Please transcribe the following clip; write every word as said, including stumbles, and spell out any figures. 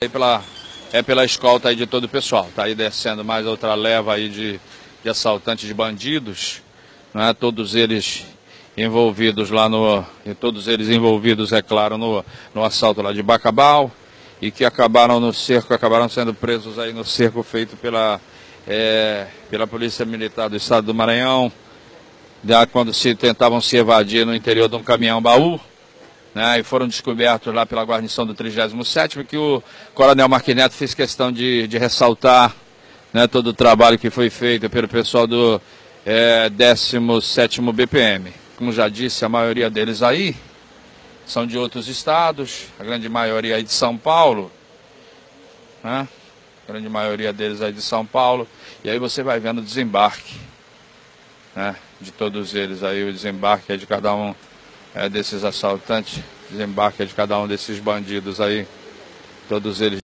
Aí pela, é pela escolta aí de todo o pessoal. Tá aí descendo mais outra leva aí de, de assaltantes, de bandidos, né? Todos eles envolvidos lá no, e todos eles envolvidos, é claro, no, no assalto lá de Bacabal, e que acabaram no cerco, acabaram sendo presos aí no cerco feito pela, é, pela Polícia Militar do Estado do Maranhão, já quando se tentavam se evadir no interior de um caminhão-baú. Né, e foram descobertos lá pela guarnição do trigésimo sétimo, que o Coronel Marquineto fez questão de, de ressaltar, né, todo o trabalho que foi feito pelo pessoal do é, décimo sétimo B P M. Como já disse, a maioria deles aí são de outros estados, a grande maioria aí de São Paulo, né, a grande maioria deles aí de São Paulo, e aí você vai vendo o desembarque, né, de todos eles aí, o desembarque é de cada um É, desses assaltantes, desembarque de cada um desses bandidos aí, todos eles